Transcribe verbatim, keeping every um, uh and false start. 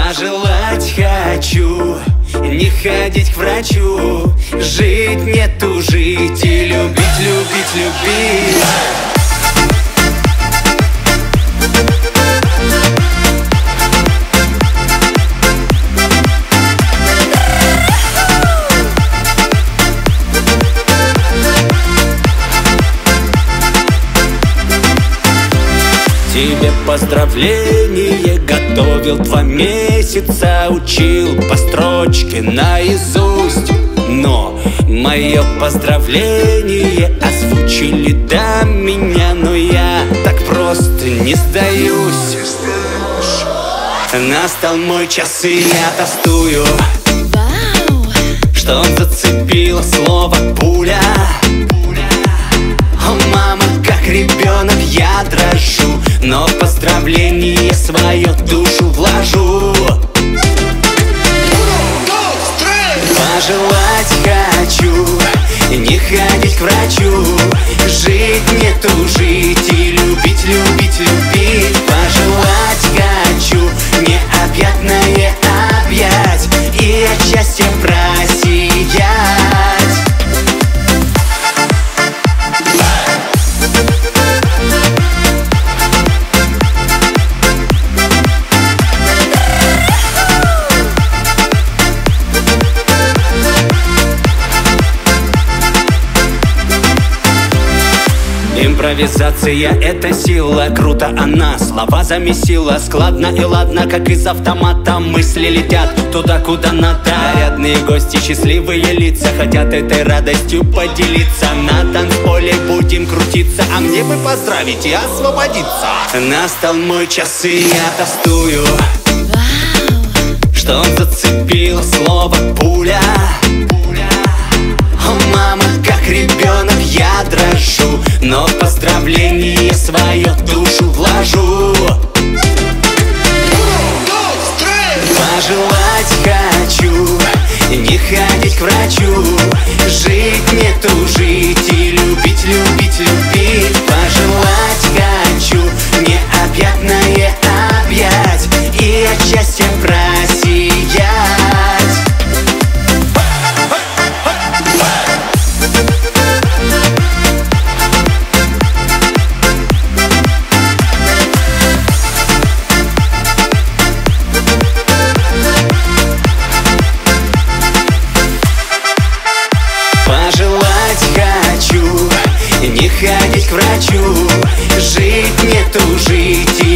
Пожелать хочу не ходить к врачу, жить не тужить и любить, любить, любить. Тебе поздравление готовил два месяца, учил по строчке наизусть. Но мое поздравление озвучили до меня, но я так просто не сдаюсь. Настал мой час, и я тостую, что зацепило слово пуля. О, мама, как ребенок я дрожу, но поздравление свое душу вложу. Пожелать хочу не ходить к врачу, жить не тужить и любить, любить, любить. Пожелать хочу необъятное объять и от счастья просиять. Импровизация — это сила, круто она слова замесила. Складно и ладно, как из автомата мысли летят туда, куда надо. Нарядные гости, счастливые лица хотят этой радостью поделиться. На танцполе будем крутиться, а мне бы поздравить и освободиться. Настал мой час, и я тостую, что зацепило слово пуля. О, мама, как ребенок я дрожу, но поздравление свое душу вложу. Пожелать хочу не ходить к врачу, жить не тужить и любить, любить, любить. Пожелать хочу необъятное объять и от счастья просиять. Не ходить к врачу, жить не тужить